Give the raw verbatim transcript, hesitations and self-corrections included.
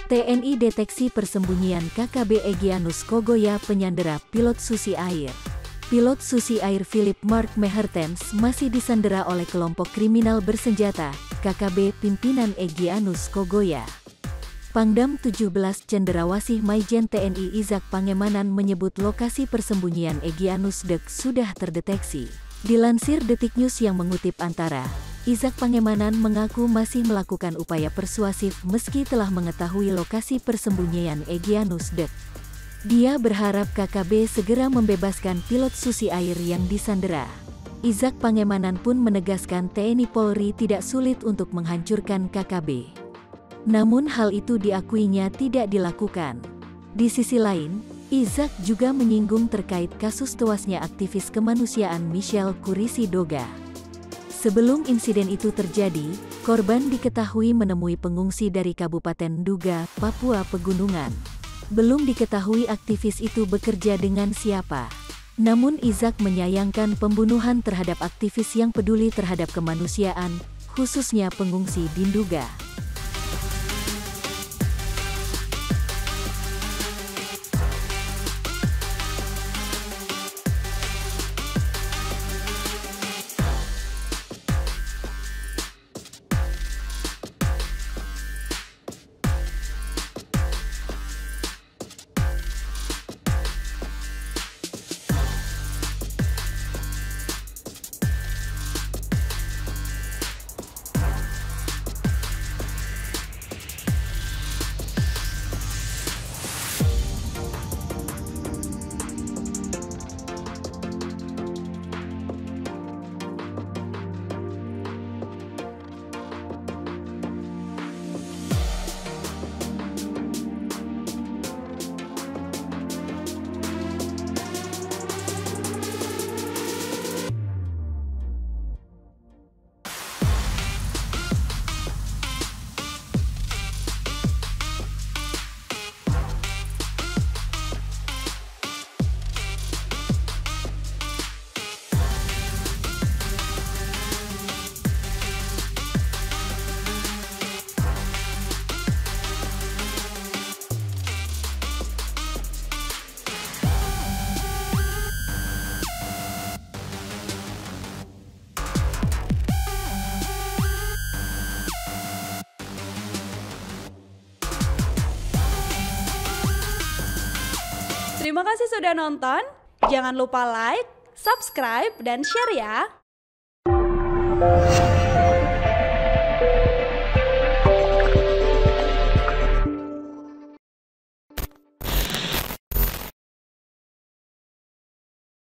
T N I deteksi persembunyian K K B Egyanus Kogoya penyandera pilot Susi Air. Pilot Susi Air Philip Mark Mehertens masih disandera oleh kelompok kriminal bersenjata, K K B pimpinan Egyanus Kogoya. Pangdam tujuh belas Cendrawasih Maijen T N I Izak Pangemanan menyebut lokasi persembunyian Egyanus Dek sudah terdeteksi. Dilansir Detik News yang mengutip antara, Izak Pangemanan mengaku masih melakukan upaya persuasif meski telah mengetahui lokasi persembunyian Egyanus Dek. Dia berharap K K B segera membebaskan pilot Susi Air yang disandera. Izak Pangemanan pun menegaskan T N I Polri tidak sulit untuk menghancurkan K K B. Namun hal itu diakuinya tidak dilakukan. Di sisi lain, Izak juga menyinggung terkait kasus tewasnya aktivis kemanusiaan Michelle Kurisi Doga. Sebelum insiden itu terjadi, korban diketahui menemui pengungsi dari Kabupaten Nduga, Papua Pegunungan. Belum diketahui aktivis itu bekerja dengan siapa. Namun Izak menyayangkan pembunuhan terhadap aktivis yang peduli terhadap kemanusiaan, khususnya pengungsi di Nduga. Terima kasih sudah nonton. Jangan lupa like, subscribe, dan share ya.